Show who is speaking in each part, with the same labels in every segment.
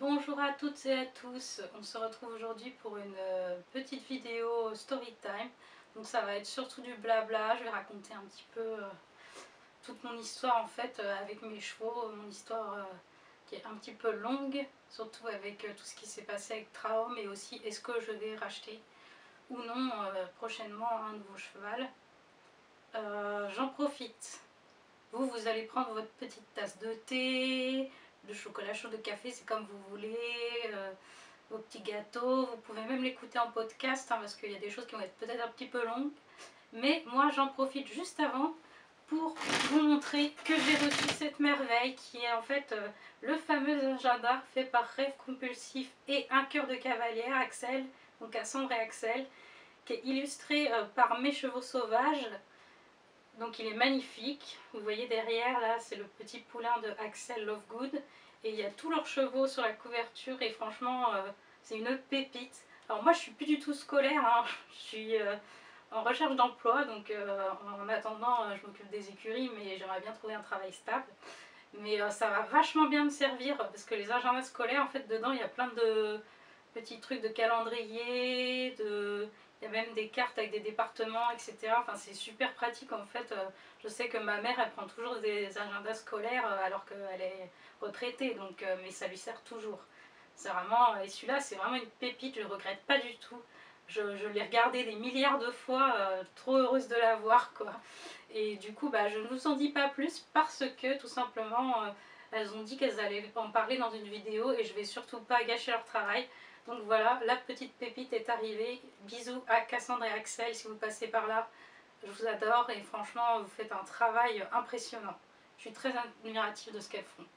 Speaker 1: Bonjour à toutes et à tous, on se retrouve aujourd'hui pour une petite vidéo story time. Donc ça va être surtout du blabla, je vais raconter un petit peu toute mon histoire en fait avec mes chevaux, mon histoire qui est un petit peu longue, surtout avec tout ce qui s'est passé avec Traum et aussi est-ce que je vais racheter ou non prochainement un nouveau cheval. J'en profite. Vous allez prendre votre petite tasse de thé, de chocolat chaud, de café, c'est comme vous voulez, vos petits gâteaux. Vous pouvez même l'écouter en podcast parce qu'il y a des choses qui vont être peut-être un petit peu longues. Mais moi, j'en profite juste avant pour vous montrer que j'ai reçu cette merveille qui est en fait le fameux agenda fait par Rêve Compulsif et un cœur de cavalière, Axel, donc Cassandre et Axel, qui est illustré par Mes Chevaux Sauvages. Donc il est magnifique, vous voyez derrière là c'est le petit poulain de Axel Lovegood et il y a tous leurs chevaux sur la couverture et franchement c'est une pépite. Alors moi je suis plus du tout scolaire, hein. Je suis en recherche d'emploi donc en attendant je m'occupe des écuries mais j'aimerais bien trouver un travail stable. Mais ça va vachement bien me servir parce que les agendas scolaires en fait dedans il y a plein de petits trucs de calendrier, il y a même des cartes avec des départements, etc. Enfin, c'est super pratique en fait. Je sais que ma mère, elle prend toujours des agendas scolaires alors qu'elle est retraitée, donc, mais ça lui sert toujours. C'est vraiment, et celui-là, c'est vraiment une pépite, je ne regrette pas du tout. Je l'ai regardé des milliards de fois, trop heureuse de l'avoir, quoi. Et du coup, bah, je ne vous en dis pas plus parce que tout simplement, elles ont dit qu'elles allaient en parler dans une vidéo et je vais surtout pas gâcher leur travail. Donc voilà, la petite pépite est arrivée. Bisous à Cassandre et Axel si vous passez par là. Je vous adore et franchement, vous faites un travail impressionnant. Je suis très admirative de ce qu'elles font.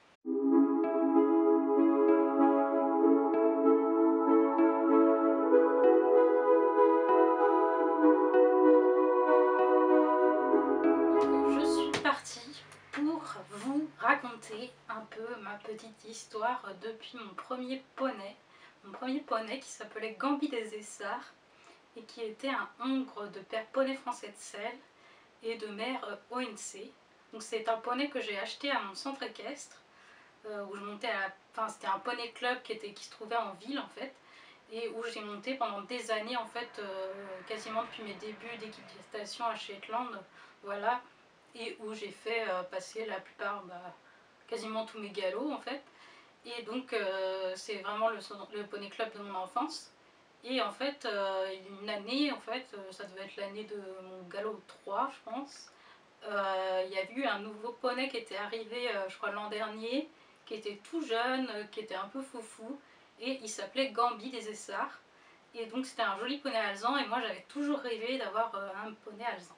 Speaker 1: Je suis partie pour vous raconter un peu ma petite histoire depuis mon premier poney. Mon premier poney qui s'appelait Gambi des Essarts et qui était un hongre de père poney français de selle et de mère ONC. Donc c'est un poney que j'ai acheté à mon centre équestre où je montais à enfin c'était un poney club qui se trouvait en ville en fait et où j'ai monté pendant des années en fait quasiment depuis mes débuts d'équitation à Shetland, voilà, et où j'ai fait passer la plupart quasiment tous mes galops en fait. Et donc c'est vraiment le poney club de mon enfance. Et en fait, une année, en fait, ça devait être l'année de mon galop 3, je pense. Il y a eu un nouveau poney qui était arrivé, je crois, l'an dernier, qui était tout jeune, qui était un peu foufou, et il s'appelait Gambi des Essarts. Et donc c'était un joli poney alezan, et moi j'avais toujours rêvé d'avoir un poney alezan.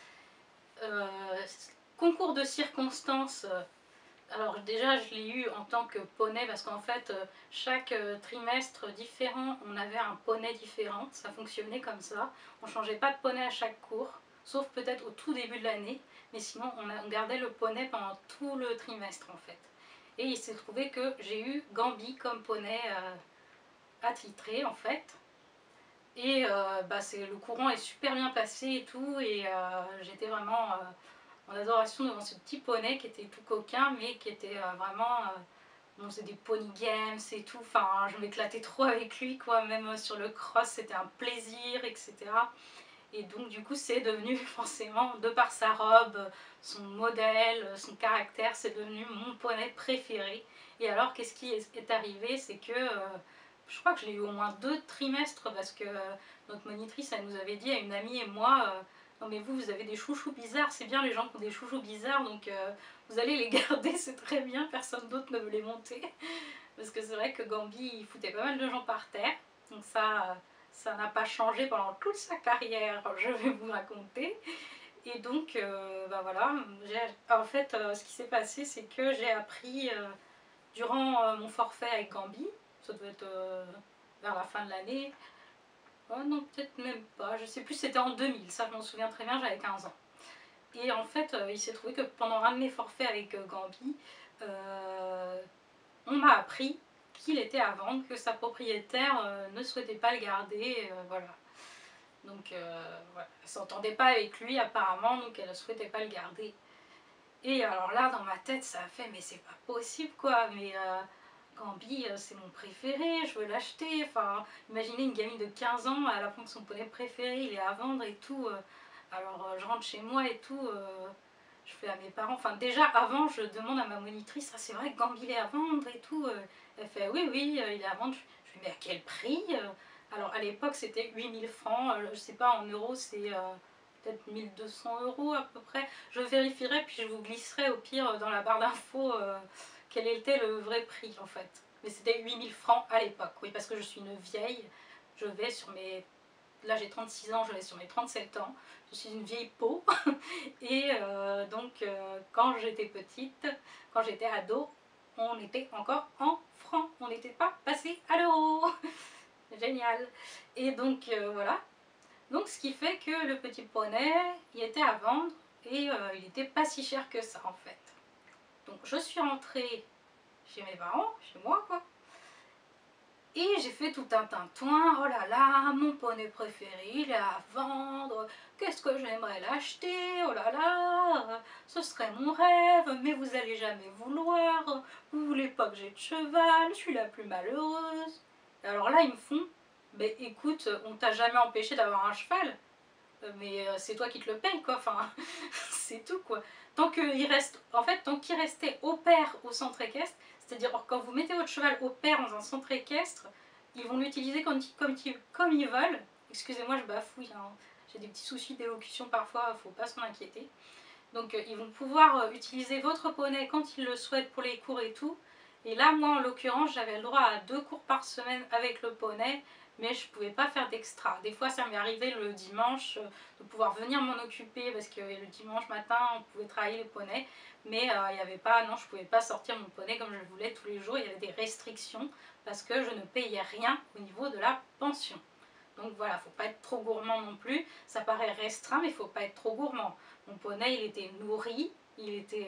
Speaker 1: Euh, Concours de circonstances. Alors déjà je l'ai eu en tant que poney parce qu'en fait chaque trimestre différent on avait un poney différent, ça fonctionnait comme ça, on changeait pas de poney à chaque cours, sauf peut-être au tout début de l'année, mais sinon on gardait le poney pendant tout le trimestre en fait. Et il s'est trouvé que j'ai eu Gambi comme poney attitré en fait, et le courant est super bien passé et tout, et j'étais vraiment en adoration devant ce petit poney qui était tout coquin mais qui était vraiment on faisait des pony games et tout, enfin je m'éclatais trop avec lui quoi, même sur le cross c'était un plaisir, etc. Et donc du coup c'est devenu forcément, de par sa robe, son modèle, son caractère, c'est devenu mon poney préféré. Et alors qu'est-ce qui est arrivé, c'est que je crois que je l'ai eu au moins 2 trimestres parce que notre monitrice elle nous avait dit à une amie et moi non mais vous avez des chouchous bizarres, c'est bien les gens qui ont des chouchous bizarres, donc vous allez les garder, c'est très bien, personne d'autre ne veut les monter. Parce que c'est vrai que Gambi il foutait pas mal de gens par terre, donc ça n'a pas changé pendant toute sa carrière, je vais vous raconter. Et donc voilà, en fait ce qui s'est passé c'est que j'ai appris durant mon forfait avec Gambi, ça devait être vers la fin de l'année, oh non peut-être même pas, je sais plus, c'était en 2000, ça je m'en souviens très bien, j'avais 15 ans. Et en fait il s'est trouvé que pendant un de mes forfaits avec Gambi, on m'a appris qu'il était à vendre, que sa propriétaire ne souhaitait pas le garder, voilà. Donc voilà, elle s'entendait pas avec lui apparemment, donc elle ne souhaitait pas le garder. Et alors là, dans ma tête, ça a fait, mais c'est pas possible quoi, mais Gambi, c'est mon préféré, je veux l'acheter. Enfin, imaginez une gamine de 15 ans, elle apprend que son poney préféré, il est à vendre et tout. Alors, je rentre chez moi et tout, je fais à mes parents. Enfin, déjà, avant, je demande à ma monitrice, ah, c'est vrai que Gambi, il est à vendre et tout. Elle fait, oui, oui, il est à vendre. Je fais, mais à quel prix? Alors, à l'époque, c'était 8 000 francs. Je sais pas, en euros, c'est peut-être 1 200 € à peu près. Je vérifierai, puis je vous glisserai au pire dans la barre d'infos quel était le vrai prix en fait. Mais c'était 8 000 francs à l'époque, oui, parce que je suis une vieille. Je vais sur mes... Là j'ai 36 ans, je vais sur mes 37 ans. Je suis une vieille peau. Et donc quand j'étais petite, quand j'étais ado, on était encore en francs. On n'était pas passé à l'euro. Génial. Et donc voilà. Donc ce qui fait que le petit poney, il était à vendre et il n'était pas si cher que ça en fait. Donc je suis rentrée chez mes parents, chez moi quoi. Et j'ai fait tout un tintouin, oh là là, mon poney préféré, il est à vendre, qu'est-ce que j'aimerais l'acheter, oh là là, ce serait mon rêve, mais vous allez jamais vouloir, vous voulez pas que j'ai de cheval, je suis la plus malheureuse. Et alors là ils me font, mais écoute, on t'a jamais empêché d'avoir un cheval, mais c'est toi qui te le paye quoi, enfin c'est tout quoi. Tant qu'il reste, en fait, tant qu'il restait au pair au centre équestre, c'est-à-dire quand vous mettez votre cheval au pair dans un centre équestre, ils vont l'utiliser comme ils veulent. Excusez-moi, je bafouille, hein. J'ai des petits soucis d'élocution parfois, il ne faut pas s'en inquiéter. Donc ils vont pouvoir utiliser votre poney quand ils le souhaitent pour les cours et tout. Et là, moi en l'occurrence, j'avais le droit à 2 cours par semaine avec le poney, mais je ne pouvais pas faire d'extra. Des fois, ça m'est arrivé le dimanche de pouvoir venir m'en occuper parce que le dimanche matin, on pouvait travailler les poneys, mais il n'y avait pas, non, je ne pouvais pas sortir mon poney comme je le voulais tous les jours. Il y avait des restrictions parce que je ne payais rien au niveau de la pension. Donc voilà, il ne faut pas être trop gourmand non plus. Ça paraît restreint, mais il ne faut pas être trop gourmand. Mon poney, il était nourri, il était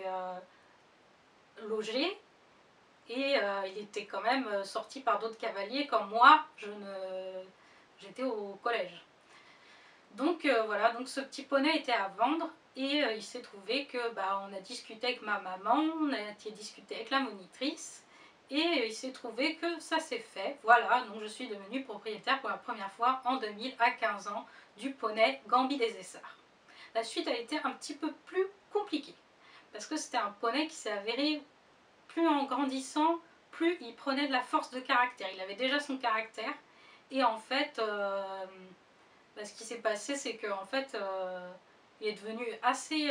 Speaker 1: logé et il était quand même sorti par d'autres cavaliers quand moi, j'étais au collège. Donc voilà, donc ce petit poney était à vendre et il s'est trouvé que on a discuté avec ma maman, on a discuté avec la monitrice et il s'est trouvé que ça s'est fait. Voilà, donc je suis devenue propriétaire pour la première fois en 2000 à 15 ans du poney Gambi des Essarts. La suite a été un petit peu plus compliquée parce que c'était un poney qui s'est avéré, plus en grandissant, plus il prenait de la force de caractère. Il avait déjà son caractère et en fait, ce qui s'est passé, c'est qu'en fait, il est devenu assez,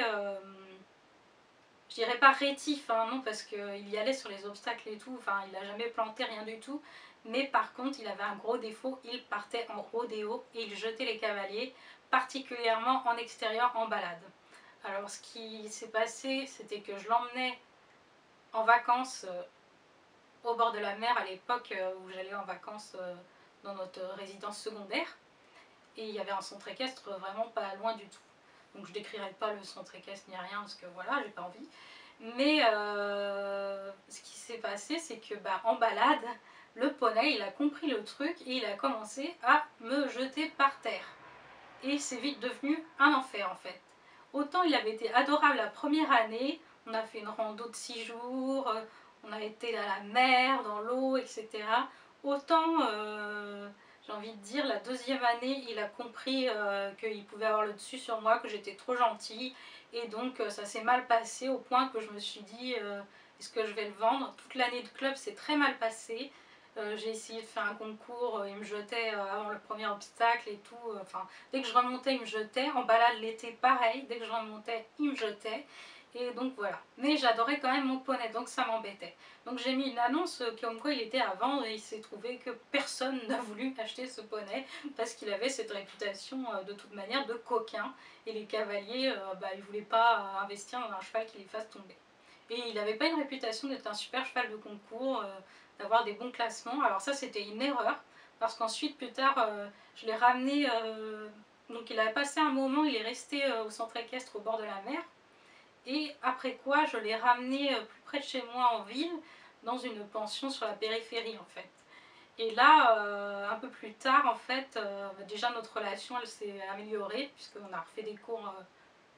Speaker 1: je dirais pas rétif, hein, non, parce qu'il y allait sur les obstacles et tout, enfin il n'a jamais planté rien du tout, mais par contre il avait un gros défaut, il partait en rodéo et il jetait les cavaliers, particulièrement en extérieur, en balade. Alors ce qui s'est passé, c'était que je l'emmenais en vacances au bord de la mer à l'époque où j'allais en vacances dans notre résidence secondaire, et il y avait un centre équestre vraiment pas loin du tout. Donc je décrirai pas le centre équestre ni rien parce que voilà, j'ai pas envie. Mais ce qui s'est passé, c'est que en balade, le poney, il a compris le truc et il a commencé à me jeter par terre. Et c'est vite devenu un enfer en fait. Autant il avait été adorable la première année, on a fait une rando de 6 jours, on a été à la mer, dans l'eau, etc. Autant, j'ai envie de dire, la deuxième année, il a compris qu'il pouvait avoir le dessus sur moi, que j'étais trop gentille. Et donc ça s'est mal passé au point que je me suis dit, est-ce que je vais le vendre? Toute l'année de club s'est très mal passée. J'ai essayé de faire un concours, il me jetait avant le premier obstacle et tout. Enfin, dès que je remontais, il me jetait. En balade l'été, pareil. Dès que je remontais, il me jetait. Et donc voilà. Mais j'adorais quand même mon poney, donc ça m'embêtait. Donc j'ai mis une annonce comme quoi il était à vendre et il s'est trouvé que personne n'a voulu acheter ce poney parce qu'il avait cette réputation de toute manière de coquin. Et les cavaliers, ils ne voulaient pas investir dans un cheval qui les fasse tomber. Et il n'avait pas une réputation d'être un super cheval de concours, d'avoir des bons classements. Alors ça, c'était une erreur, parce qu'ensuite, plus tard, je l'ai ramené, donc il a passé un moment, il est resté au centre équestre au bord de la mer, et après quoi, je l'ai ramené plus près de chez moi en ville, dans une pension sur la périphérie en fait. Et là, un peu plus tard, en fait, déjà notre relation, elle s'est améliorée, puisqu'on a refait des cours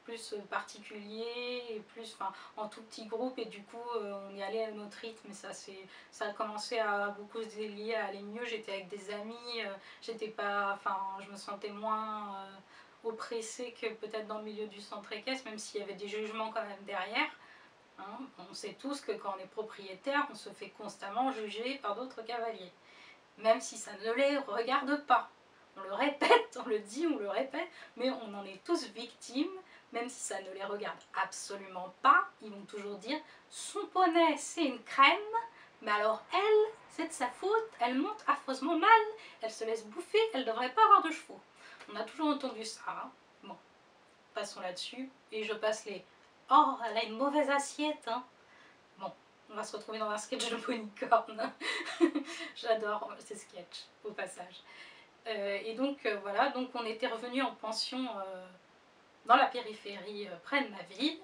Speaker 1: plus particulier et plus en tout petit groupe, et du coup on y allait à notre rythme, et ça a commencé à beaucoup se délier, à aller mieux. J'étais avec des amis, j'étais pas, je me sentais moins oppressée que peut-être dans le milieu du centre équestre, même s'il y avait des jugements quand même derrière. Hein. On sait tous que quand on est propriétaire, on se fait constamment juger par d'autres cavaliers, même si ça ne les regarde pas. On le répète, on le dit, on le répète, mais on en est tous victimes, même si ça ne les regarde absolument pas. Ils vont toujours dire « son poney c'est une crème, mais alors elle, c'est de sa faute, elle monte affreusement mal, elle se laisse bouffer, elle ne devrait pas avoir de chevaux ». On a toujours entendu ça. Hein. Bon, passons là-dessus, et je passe les « oh, elle a une mauvaise assiette hein ». Bon, on va se retrouver dans un sketch de Ponycorn. J'adore ces sketchs, au passage. Et donc voilà, donc on était revenu en pension dans la périphérie près de ma ville.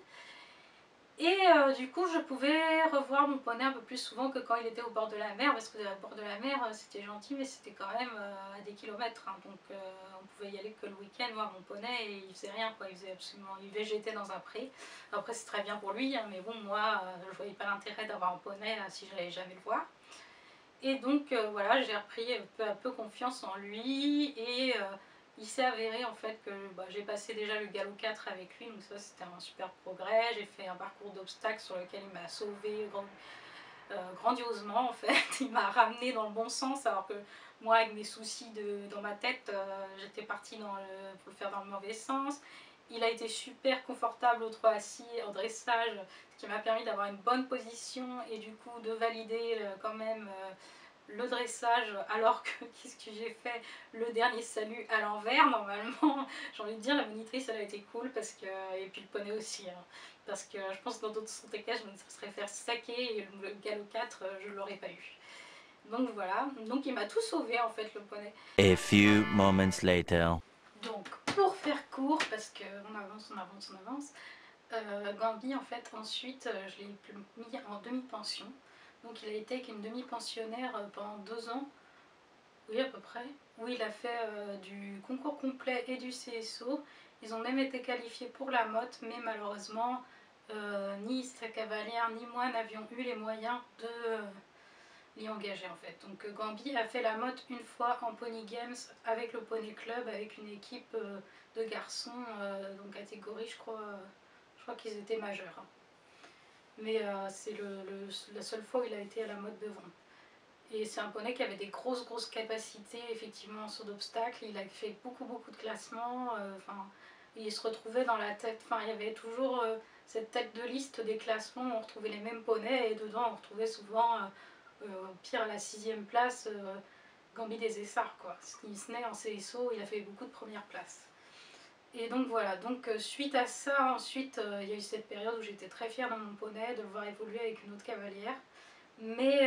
Speaker 1: Et du coup je pouvais revoir mon poney un peu plus souvent que quand il était au bord de la mer, parce que au bord de la mer c'était gentil, mais c'était quand même à des kilomètres. Hein, donc on pouvait y aller que le week-end voir mon poney, et il faisait rien quoi, il végétait dans un pré. Après c'est très bien pour lui, hein, mais bon moi je voyais pas l'intérêt d'avoir un poney si je n'allais jamais le voir. Et donc voilà, j'ai repris peu à peu confiance en lui, et il s'est avéré en fait que j'ai passé déjà le galop 4 avec lui, donc ça c'était un super progrès. J'ai fait un parcours d'obstacles sur lequel il m'a sauvé grandiosement en fait. Il m'a ramené dans le bon sens, alors que moi avec mes soucis dans ma tête, j'étais partie pour le faire dans le mauvais sens. Il a été super confortable au trot assis en dressage, ce qui m'a permis d'avoir une bonne position et du coup de valider quand même le dressage, alors que qu'est-ce que j'ai fait, le dernier salut à l'envers normalement. J'ai envie de dire, la monitrice elle a été cool, parce que, et puis le poney aussi, hein, parce que je pense que dans d'autres centres-équestres je me serais fait saquer, et le galop 4 je ne l'aurais pas eu. Donc voilà, donc il m'a tout sauvé en fait le poney.
Speaker 2: A few moments later.
Speaker 1: Donc pour faire court, parce qu'on avance, on avance, on avance, Gambi en fait ensuite je l'ai mis en demi-pension. Donc il a été avec une demi-pensionnaire pendant 2 ans, oui à peu près, où il a fait du concours complet et du CSO. Ils ont même été qualifiés pour la motte, mais malheureusement ni sa cavalière ni moi n'avions eu les moyens de l'y engager en fait. Donc Gambi a fait la motte une fois en Pony Games avec le Poney Club, avec une équipe de garçons, donc catégorie je crois qu'ils étaient majeurs. Hein. Mais c'est la seule fois où il a été à la motte devant. Et c'est un poney qui avait des grosses capacités effectivement sur d'obstacles. Il a fait beaucoup de classements. Il se retrouvait dans la tête. Il y avait toujours cette tête de liste des classements où on retrouvait les mêmes poneys, et dedans on retrouvait souvent, au pire à la 6e place, Gambi des Essarts quoi. Il se naît en CSO, il a fait beaucoup de premières places. Et donc voilà, donc suite à ça, ensuite il y a eu cette période où j'étais très fière de mon poney, de le voir évoluer avec une autre cavalière. Mais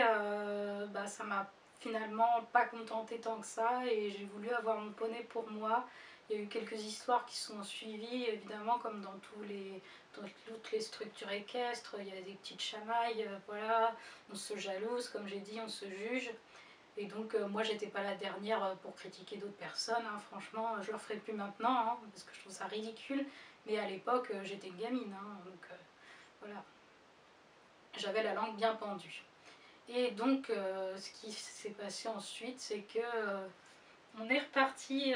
Speaker 1: ça m'a finalement pas contentée tant que ça, et j'ai voulu avoir mon poney pour moi. Il y a eu quelques histoires qui sont suivies, évidemment, comme dans toutes les structures équestres. Il y a des petites chamailles, voilà. On se jalouse, comme j'ai dit, on se juge. Et donc moi j'étais pas la dernière pour critiquer d'autres personnes, hein. Franchement je le ferai plus maintenant, hein, parce que je trouve ça ridicule. Mais à l'époque j'étais une gamine, hein, donc voilà. J'avais la langue bien pendue. Et donc ce qui s'est passé ensuite, c'est que on est reparti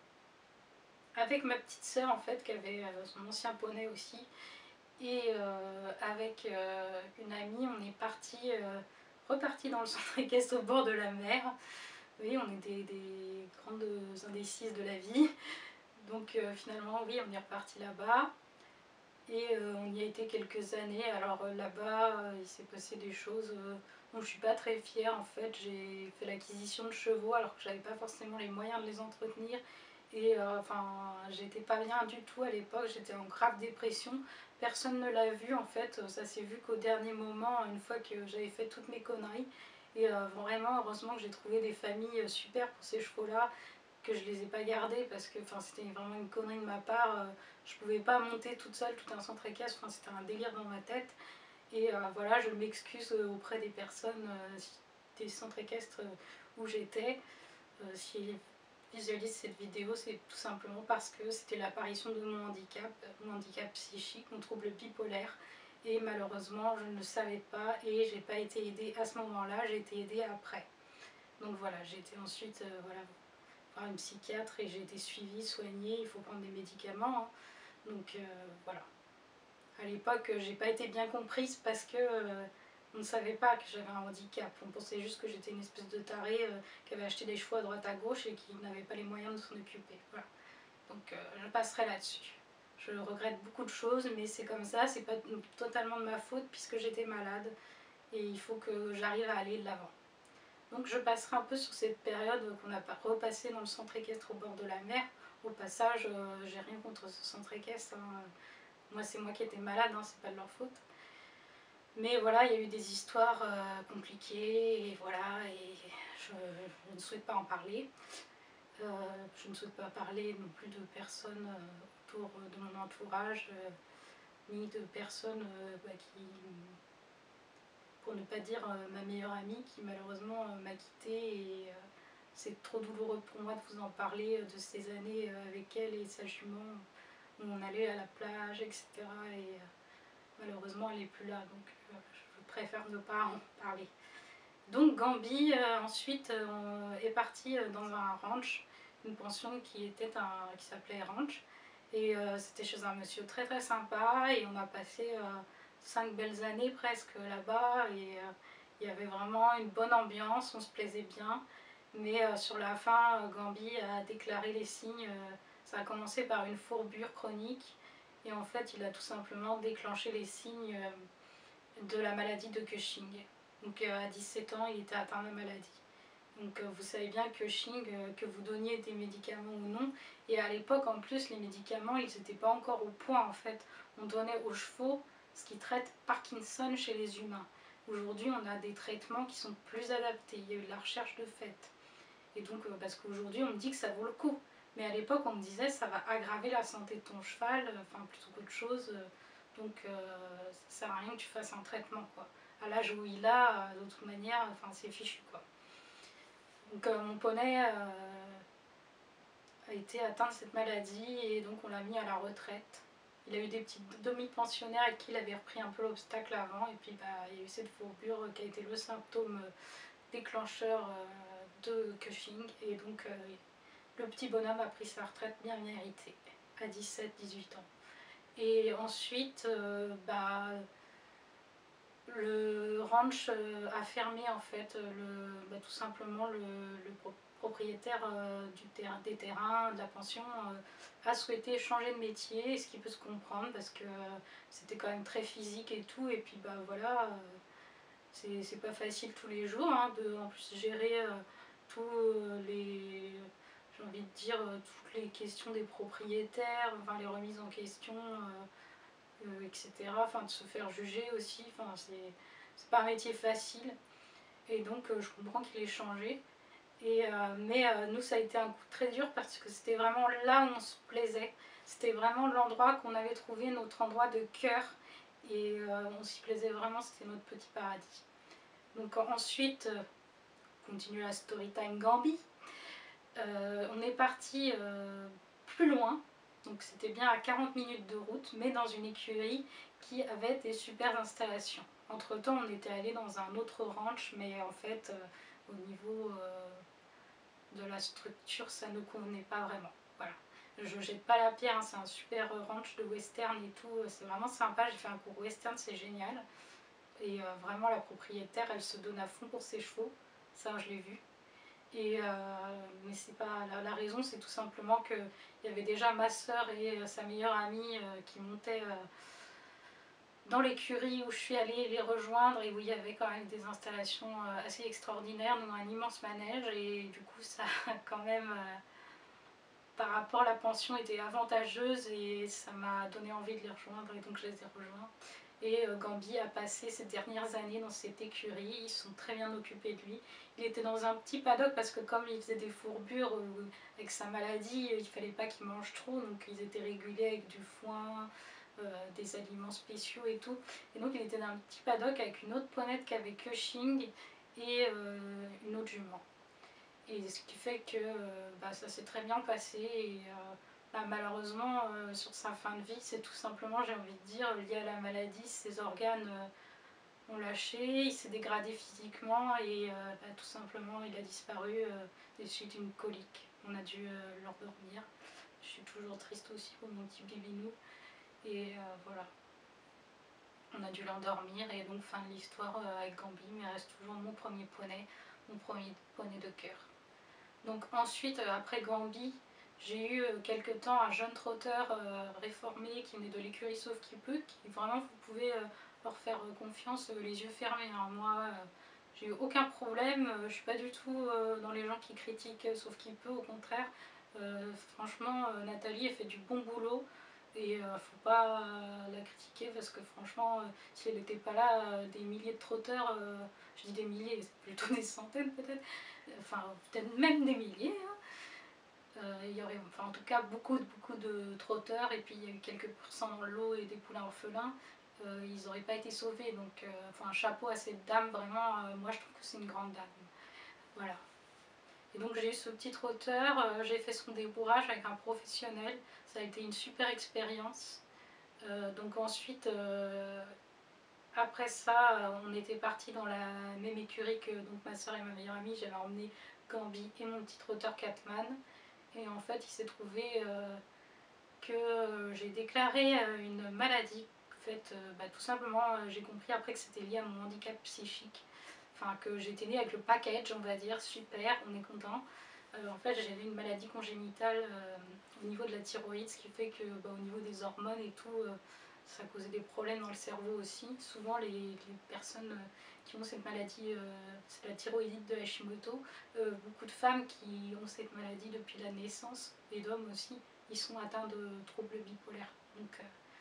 Speaker 1: avec ma petite sœur en fait, qui avait son ancien poney aussi, et avec une amie, on est reparti dans le centre équestre au bord de la mer. Oui, on était des grandes indécises de la vie, donc finalement oui, on est reparti là-bas. Et on y a été quelques années. Alors là-bas, il s'est passé des choses dont je suis pas très fière en fait. J'ai fait l'acquisition de chevaux alors que j'avais pas forcément les moyens de les entretenir. Et j'étais pas bien du tout à l'époque, j'étais en grave dépression. Personne ne l'a vu en fait, ça s'est vu qu'au dernier moment, une fois que j'avais fait toutes mes conneries. Et vraiment, heureusement que j'ai trouvé des familles super pour ces chevaux-là, que je les ai pas gardés parce que c'était vraiment une connerie de ma part. Je pouvais pas monter toute seule tout un centre équestre, c'était un délire dans ma tête. Et voilà, je m'excuse auprès des personnes des centres équestres où j'étais, si visualise cette vidéo, c'est tout simplement parce que c'était l'apparition de mon handicap psychique, mon trouble bipolaire. Et malheureusement, je ne le savais pas et j'ai pas été aidée à ce moment-là, j'ai été aidée après. Donc voilà, j'ai été ensuite voilà, voir une psychiatre et j'ai été suivie, soignée, il faut prendre des médicaments. Hein. Donc voilà. À l'époque, j'ai pas été bien comprise parce que on ne savait pas que j'avais un handicap. On pensait juste que j'étais une espèce de tarée qui avait acheté des chevaux à droite à gauche et qui n'avait pas les moyens de s'en occuper. Voilà. Donc je passerai là-dessus. Je regrette beaucoup de choses, mais c'est comme ça, c'est pas totalement de ma faute puisque j'étais malade et il faut que j'arrive à aller de l'avant. Donc je passerai un peu sur cette période qu'on a repassé dans le centre équestre au bord de la mer. Au passage, j'ai rien contre ce centre équestre. Hein. Moi, c'est moi qui étais malade, hein, c'est pas de leur faute. Mais voilà, il y a eu des histoires compliquées et voilà, et je ne souhaite pas en parler. Je ne souhaite pas parler non plus de personnes autour de mon entourage, ni de personnes qui, pour ne pas dire ma meilleure amie, qui malheureusement m'a quittée et c'est trop douloureux pour moi de vous en parler de ces années avec elle et sa jument où on allait à la plage, etc. Et malheureusement elle n'est plus là, donc je préfère ne pas en parler. Donc Gambi ensuite est partie dans un ranch, une pension qui s'appelait Ranch, et c'était chez un monsieur très très sympa et on a passé 5 belles années presque là-bas et il y avait vraiment une bonne ambiance, on se plaisait bien, mais sur la fin Gambi a déclaré les signes, ça a commencé par une fourbure chronique et en fait il a tout simplement déclenché les signes de la maladie de Cushing. Donc à 17 ans, il était atteint de la maladie. Donc vous savez bien Cushing, que vous donniez des médicaments ou non. Et à l'époque, en plus, les médicaments, ils n'étaient pas encore au point en fait. On donnait aux chevaux ce qui traite Parkinson chez les humains. Aujourd'hui, on a des traitements qui sont plus adaptés. Il y a eu de la recherche de fait. Et donc, parce qu'aujourd'hui, on me dit que ça vaut le coup. Mais à l'époque, on me disait ça va aggraver la santé de ton cheval, enfin plutôt qu'autre chose. Donc ça sert à rien que tu fasses un traitement quoi. À l'âge où il a, de toute manière, enfin c'est fichu quoi. Donc mon poney a été atteint de cette maladie et donc on l'a mis à la retraite. Il a eu des petits demi-pensionnaires avec qui il avait repris un peu l'obstacle avant et puis il y a eu cette fourbure qui a été le symptôme déclencheur de Cushing et donc le petit bonhomme a pris sa retraite bien méritée à 17-18 ans. Et ensuite, le ranch a fermé en fait, tout simplement le propriétaire des terrains, de la pension, a souhaité changer de métier, ce qui peut se comprendre parce que c'était quand même très physique et tout, et puis voilà, c'est pas facile tous les jours hein, de en plus gérer tous les j'ai envie de dire toutes les questions des propriétaires, enfin les remises en question, etc. Enfin de se faire juger aussi, enfin c'est pas un métier facile et donc je comprends qu'il ait changé. Et, mais nous ça a été un coup très dur parce que c'était vraiment là où on se plaisait, c'était vraiment l'endroit qu'on avait trouvé, notre endroit de cœur et on s'y plaisait vraiment, c'était notre petit paradis. Donc ensuite, continue la story time Gambi. On est parti plus loin, donc c'était bien à 40 minutes de route, mais dans une écurie qui avait des super installations. Entre temps, on était allé dans un autre ranch, mais en fait, au niveau de la structure, ça ne convenait pas vraiment. Voilà. Je jette pas la pierre, hein, c'est un super ranch de western et tout, c'est vraiment sympa. J'ai fait un cours western, c'est génial. Et vraiment, la propriétaire, elle se donne à fond pour ses chevaux, ça je l'ai vu. Et, mais c'est pas la raison, c'est tout simplement qu'il y avait déjà ma soeur et sa meilleure amie qui montaient dans l'écurie où je suis allée les rejoindre et où il y avait quand même des installations assez extraordinaires, dans un immense manège et du coup ça quand même par rapport à la pension était avantageuse et ça m'a donné envie de les rejoindre et donc je les ai rejoints. Et Gambi a passé ces dernières années dans cette écurie, ils sont très bien occupés de lui. Il était dans un petit paddock parce que comme il faisait des fourbures avec sa maladie, il ne fallait pas qu'il mange trop, donc ils étaient régulés avec du foin, des aliments spéciaux et tout. Et donc il était dans un petit paddock avec une autre ponette qui avait Cushing et une autre jument. Et ce qui fait que ça s'est très bien passé. Et malheureusement, sur sa fin de vie, c'est tout simplement, j'ai envie de dire, lié à la maladie, ses organes ont lâché, il s'est dégradé physiquement et tout simplement il a disparu des suites d'une colique. On a dû l'endormir. Je suis toujours triste aussi pour mon petit bibinou. Et voilà, on a dû l'endormir et donc fin de l'histoire avec Gambi, mais il reste toujours mon premier poney de cœur. Donc ensuite, après Gambi, j'ai eu quelque temps un jeune trotteur réformé qui venait de l'écurie Sauf qui peut, qui vraiment vous pouvez leur faire confiance les yeux fermés. Hein. Moi, j'ai eu aucun problème, je suis pas du tout dans les gens qui critiquent Sauf qui peut, au contraire. Franchement, Nathalie, elle fait du bon boulot. Et faut pas la critiquer parce que franchement, si elle n'était pas là, des milliers de trotteurs, je dis des milliers, c'est plutôt des centaines peut-être, enfin peut-être même des milliers. Hein. Il y aurait, enfin en tout cas beaucoup de trotteurs et puis il y a eu quelques pourcents dans l'eau et des poulains orphelins. Ils n'auraient pas été sauvés, donc enfin chapeau à cette dame, vraiment, moi je trouve que c'est une grande dame. Voilà. Et donc j'ai eu ce petit trotteur, j'ai fait son débourrage avec un professionnel, ça a été une super expérience. Donc ensuite, après ça, on était partis dans la même écurie que donc, ma soeur et ma meilleure amie, j'avais emmené Gambi et mon petit trotteur Catman. Et en fait, il s'est trouvé que j'ai déclaré une maladie. En fait, tout simplement, j'ai compris après que c'était lié à mon handicap psychique. Enfin, que j'étais née avec le package, on va dire, super, on est content. En fait, j'avais une maladie congénitale au niveau de la thyroïde, ce qui fait que au niveau des hormones et tout, ça causait des problèmes dans le cerveau aussi. Souvent, les personnes qui ont cette maladie, c'est la thyroïdite de Hashimoto, beaucoup de femmes qui ont cette maladie depuis la naissance, et d'hommes aussi, ils sont atteints de troubles bipolaires. Donc,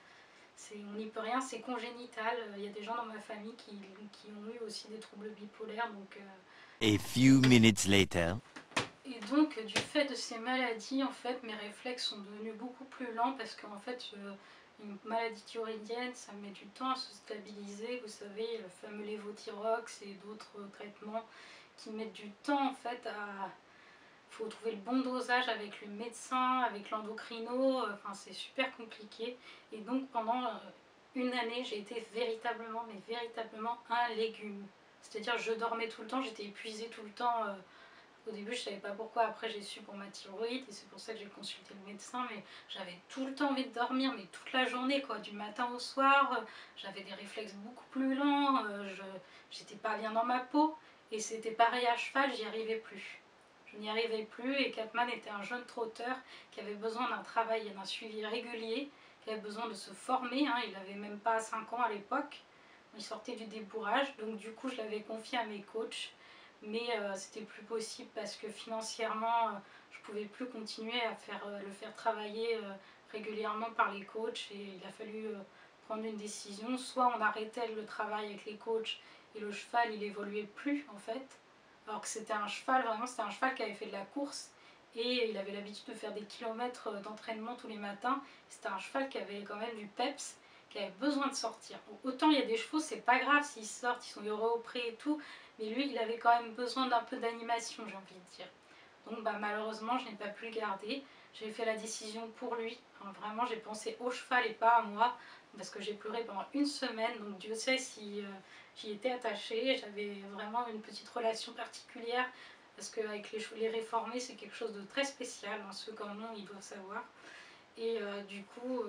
Speaker 1: on n'y peut rien, c'est congénital. Il y a des gens dans ma famille qui ont eu aussi des troubles bipolaires. Donc,
Speaker 2: A few minutes later.
Speaker 1: et donc, du fait de ces maladies, en fait, mes réflexes sont devenus beaucoup plus lents parce qu'en fait, une maladie thyroïdienne, ça met du temps à se stabiliser. Vous savez, le fameux lévothyrox et d'autres traitements qui mettent du temps, en fait, à... Il faut trouver le bon dosage avec le médecin, avec l'endocrino, enfin c'est super compliqué. Et donc pendant une année, j'ai été véritablement, mais véritablement un légume. C'est-à-dire je dormais tout le temps, j'étais épuisée tout le temps. Au début je savais pas pourquoi, après j'ai su pour ma thyroïde et c'est pour ça que j'ai consulté le médecin, mais j'avais tout le temps envie de dormir, mais toute la journée quoi, du matin au soir. J'avais des réflexes beaucoup plus lents, j'étais pas bien dans ma peau et c'était pareil à cheval, j'y arrivais plus. Je n'y arrivais plus et Catman était un jeune trotteur qui avait besoin d'un travail et d'un suivi régulier, qui avait besoin de se former, hein. Il n'avait même pas 5 ans à l'époque, il sortait du débourrage, donc du coup je l'avais confié à mes coachs, mais c'était plus possible parce que financièrement je pouvais plus continuer à le faire travailler régulièrement par les coachs et il a fallu prendre une décision, soit on arrêtait le travail avec les coachs et le cheval il évoluait plus en fait, alors que c'était un cheval, vraiment c'était un cheval qui avait fait de la course et il avait l'habitude de faire des kilomètres d'entraînement tous les matins. C'était un cheval qui avait quand même du peps, qui avait besoin de sortir. Autant il y a des chevaux, c'est pas grave s'ils sortent, ils sont heureux au pré et tout, mais lui il avait quand même besoin d'un peu d'animation, j'ai envie de dire. Donc malheureusement je n'ai pas pu le garder, j'ai fait la décision pour lui. Enfin, vraiment j'ai pensé au cheval et pas à moi, parce que j'ai pleuré pendant une semaine, donc Dieu sait si j'y étais attachée, j'avais vraiment une petite relation particulière, parce qu'avec les réformés c'est quelque chose de très spécial, hein, ceux comme nous ils doivent savoir. Et du coup,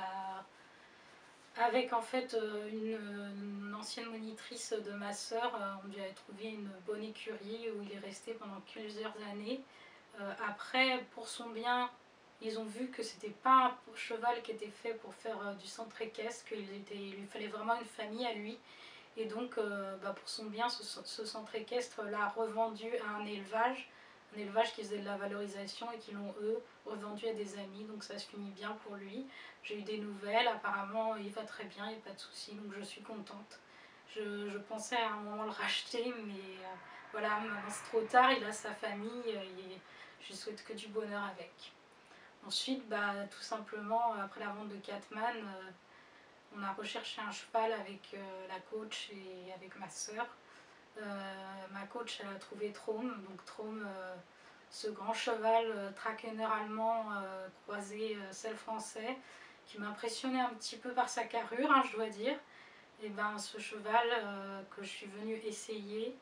Speaker 1: avec en fait une ancienne monitrice de ma soeur, on lui avait trouvé une bonne écurie où il est resté pendant plusieurs années. Après, pour son bien, ils ont vu que c'était pas un cheval qui était fait pour faire du centre équestre, qu'il lui fallait vraiment une famille à lui. Et donc, pour son bien, ce centre équestre l'a revendu à un élevage qui faisait de la valorisation et qui l'ont, eux, revendu à des amis. Donc ça se finit bien pour lui. J'ai eu des nouvelles, apparemment il va très bien, il n'y a pas de souci, donc je suis contente. Je pensais à un moment le racheter, mais voilà, maintenant c'est trop tard, il a sa famille, et je lui souhaite que du bonheur avec. Ensuite, tout simplement, après la vente de Catman, on a recherché un cheval avec la coach et avec ma soeur. Ma coach, elle a trouvé Trôme, donc Trôme, ce grand cheval traqueneur allemand croisé selle français, qui m'impressionnait un petit peu par sa carrure, hein, je dois dire. Et ben ce cheval que je suis venue essayer,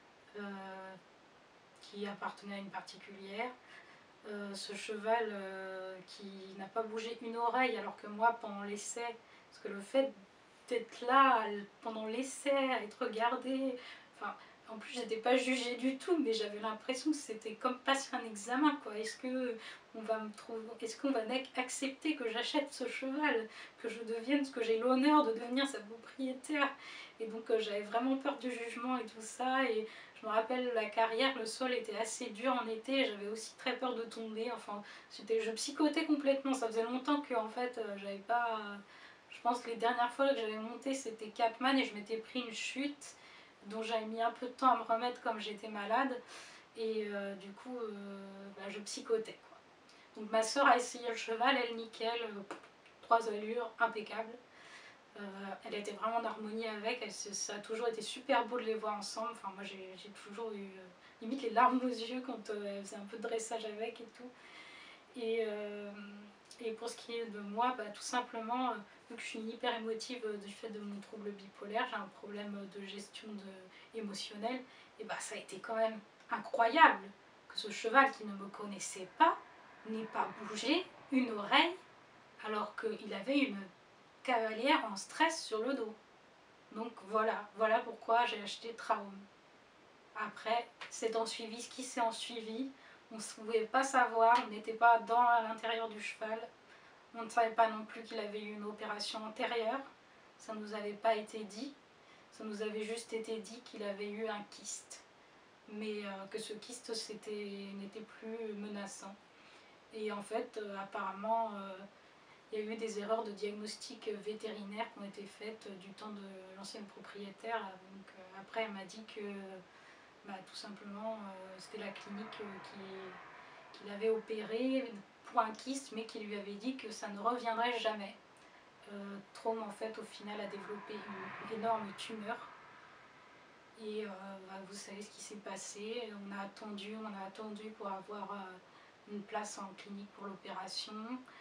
Speaker 1: qui appartenait à une particulière, ce cheval qui n'a pas bougé une oreille, alors que moi pendant l'essai, parce que le fait d'être là pendant l'essai, à être regardée, enfin en plus j'étais pas jugée du tout, mais j'avais l'impression que c'était comme passer un examen quoi. Est-ce que on va me trouver, est-ce qu'on va accepter que j'achète ce cheval, que je devienne, que j'ai l'honneur de devenir sa propriétaire? Et donc j'avais vraiment peur du jugement et tout ça. Et je me rappelle la carrière, le sol était assez dur en été, j'avais aussi très peur de tomber. Enfin, je psychotais complètement. Ça faisait longtemps que en fait, j'avais pas. Je pense que les dernières fois que j'avais monté, c'était Capman et je m'étais pris une chute dont j'avais mis un peu de temps à me remettre comme j'étais malade. Et du coup, je psychotais quoi. Donc ma soeur a essayé le cheval, elle nickel, 3 allures, impeccable. Elle était vraiment en harmonie avec, ça a toujours été super beau de les voir ensemble. Enfin, moi j'ai toujours eu limite les larmes aux yeux quand elle faisait un peu de dressage avec et tout. Et pour ce qui est de moi, tout simplement, vu que je suis une hyper émotive du fait de mon trouble bipolaire, j'ai un problème de gestion émotionnelle, et ça a été quand même incroyable que ce cheval qui ne me connaissait pas n'ait pas bougé une oreille alors qu'il avait une cavalière en stress sur le dos. Donc voilà pourquoi j'ai acheté Traum. Après, c'est en suivi, ce qui s'est en suivi, on ne pouvait pas savoir, on n'était pas dans l'intérieur du cheval, on ne savait pas non plus qu'il avait eu une opération antérieure, ça ne nous avait pas été dit, ça nous avait juste été dit qu'il avait eu un kyste, mais que ce kyste n'était plus menaçant. Et en fait, apparemment, il y a eu des erreurs de diagnostic vétérinaire qui ont été faites du temps de l'ancienne propriétaire. Donc, après, elle m'a dit que tout simplement, c'était la clinique qui l'avait opéré pour un kyste, mais qui lui avait dit que ça ne reviendrait jamais. Trôme, en fait, au final, a développé une énorme tumeur. Et vous savez ce qui s'est passé. On a attendu pour avoir une place en clinique pour l'opération.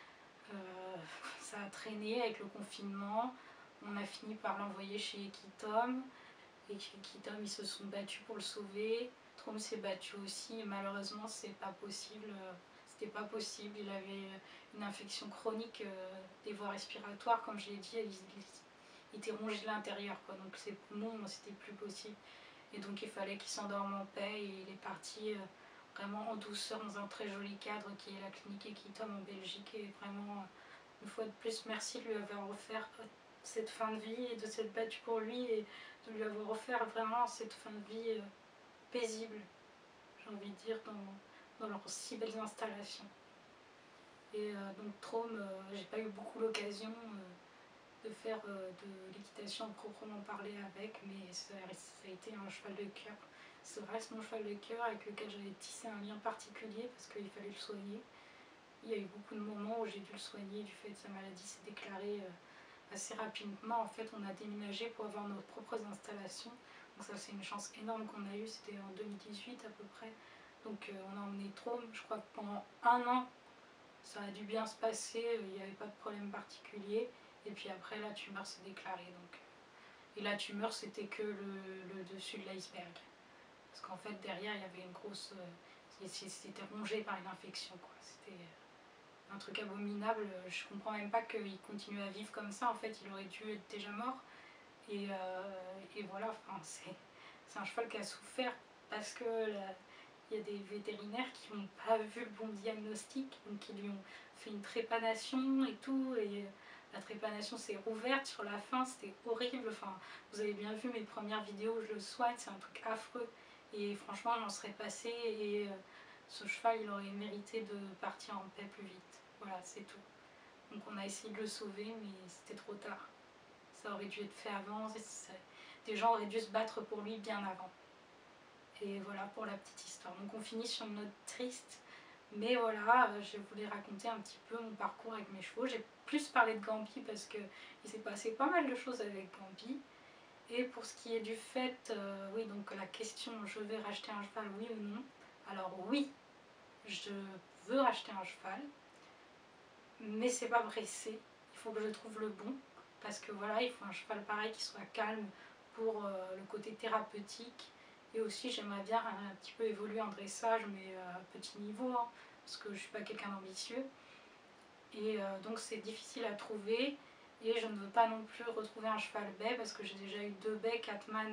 Speaker 1: Ça a traîné avec le confinement. On a fini par l'envoyer chez Equitom. Et chez Equitom, ils se sont battus pour le sauver. Trôme s'est battu aussi. Et malheureusement, c'était pas possible. Il avait une infection chronique des voies respiratoires. Comme je l'ai dit, il était rongé de l'intérieur. Donc ses poumons, c'était plus possible. Et donc il fallait qu'il s'endorme en paix. Et il est parti vraiment en douceur dans un très joli cadre qui est la clinique Equitom en Belgique. Et vraiment, une fois de plus, merci de lui avoir offert cette fin de vie et de s'être battu pour lui et de lui avoir offert vraiment cette fin de vie paisible, j'ai envie de dire, dans leurs si belles installations. Et donc Trôme, j'ai pas eu beaucoup l'occasion de faire de l'équitation proprement parler avec, mais ça a été un cheval de cœur. Ça reste mon cheval de cœur avec lequel j'avais tissé un lien particulier parce qu'il fallait le soigner. Il y a eu beaucoup de moments où j'ai dû le soigner du fait que sa maladie s'est déclarée assez rapidement. En fait, on a déménagé pour avoir nos propres installations. Donc ça, c'est une chance énorme qu'on a eue. C'était en 2018 à peu près. Donc on a emmené Trôme. Je crois que pendant 1 an, ça a dû bien se passer. Il n'y avait pas de problème particulier. Et puis après, la tumeur s'est déclarée. Donc. Et la tumeur, c'était que le dessus de l'iceberg. Parce qu'en fait, derrière, il y avait une grosse... c'était rongé par une infection, quoi. C'était un truc abominable. Je comprends même pas qu'il continue à vivre comme ça. En fait, il aurait dû être déjà mort. Et voilà, enfin, c'est un cheval qui a souffert parce que il y a des vétérinaires qui n'ont pas vu le bon diagnostic, donc qui lui ont fait une trépanation et tout. Et la trépanation s'est rouverte sur la fin, c'était horrible. Enfin, vous avez bien vu mes premières vidéos où je le soigne, c'est un truc affreux. Et franchement, j'en serais passée et ce cheval, il aurait mérité de partir en paix plus vite. Voilà, c'est tout. Donc on a essayé de le sauver, mais c'était trop tard. Ça aurait dû être fait avant, des gens auraient dû se battre pour lui bien avant. Et voilà pour la petite histoire. Donc on finit sur une note triste, mais voilà, je voulais raconter un petit peu mon parcours avec mes chevaux. J'ai plus parlé de Gambi parce qu'il s'est passé pas mal de choses avec Gambi. Et pour ce qui est du fait, oui, donc la question, je vais racheter un cheval, oui ou non? Alors oui, je veux racheter un cheval, mais c'est pas pressé, il faut que je trouve le bon, parce que voilà, il faut un cheval pareil qui soit calme pour le côté thérapeutique, et aussi j'aimerais bien un petit peu évoluer en dressage, mais à petit niveau, hein, parce que je suis pas quelqu'un d'ambitieux, et donc c'est difficile à trouver, et je ne veux pas non plus retrouver un cheval bai, parce que j'ai déjà eu 2 baies, Catman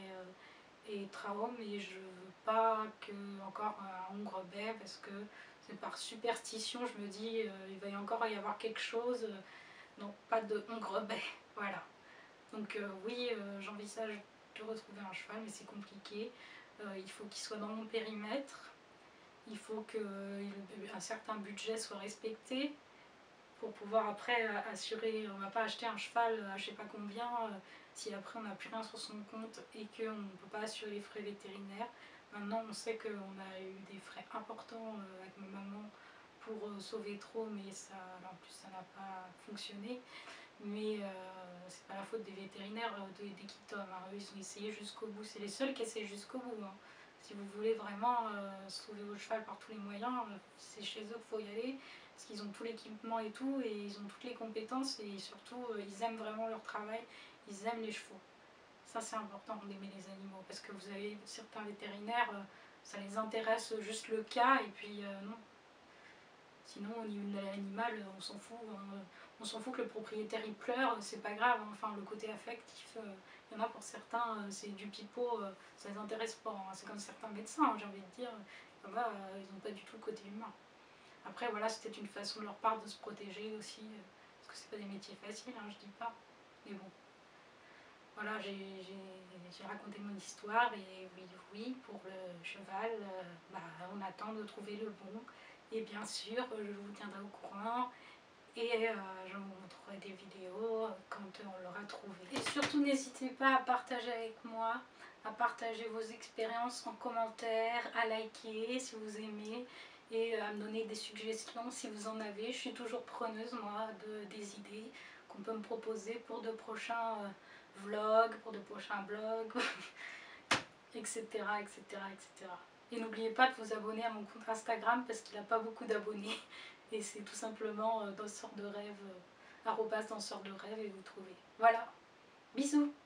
Speaker 1: et Traum, et je veux pas que encore un hongre bai, parce que c'est par superstition, je me dis il va y encore y avoir quelque chose, donc pas de hongre bai, voilà. Donc oui, j'envisage de retrouver un cheval, mais c'est compliqué. Il faut qu'il soit dans mon périmètre, il faut qu'un certain budget soit respecté pour pouvoir après assurer. On ne va pas acheter un cheval à je sais pas combien si après on n'a plus rien sur son compte et qu'on ne peut pas assurer les frais vétérinaires. Maintenant on sait qu'on a eu des frais importants avec ma maman pour sauver trop, mais ça, en plus ça n'a pas fonctionné. Mais c'est pas la faute des vétérinaires, des Kitom, hein. Eux, ils ont essayé jusqu'au bout, c'est les seuls qui essaient jusqu'au bout, hein. Si vous voulez vraiment sauver votre cheval par tous les moyens, c'est chez eux qu'il faut y aller, parce qu'ils ont tout l'équipement et tout, et ils ont toutes les compétences, et surtout ils aiment vraiment leur travail, ils aiment les chevaux. Ça c'est important d'aimer les animaux, parce que vous avez certains vétérinaires, ça les intéresse juste le cas, et puis non. Sinon au niveau de l'animal, on s'en fout, hein. On s'en fout que le propriétaire il pleure, c'est pas grave, hein. Enfin le côté affectif, il y en a pour certains, c'est du pipeau, ça les intéresse pas, hein. C'est comme certains médecins, hein, j'ai envie de dire, ils n'ont pas du tout le côté humain. Après voilà, c'était une façon de leur part de se protéger aussi, parce que c'est pas des métiers faciles, hein, je dis pas, mais bon. Voilà, j'ai raconté mon histoire, et oui, pour le cheval, on attend de trouver le bon, et bien sûr, je vous tiendrai au courant, et je vous montrerai des vidéos quand on l'aura trouvé. Et surtout n'hésitez pas à partager avec moi, à partager vos expériences en commentaire, à liker si vous aimez, et à me donner des suggestions si vous en avez. Je suis toujours preneuse moi des idées qu'on peut me proposer pour de prochains vlogs, pour de prochains blogs, etc., etc., etc. Et n'oubliez pas de vous abonner à mon compte Instagram, parce qu'il n'a pas beaucoup d'abonnés. Et c'est tout simplement danseur de rêve, @danseur de rêve, et vous trouvez. Voilà, bisous.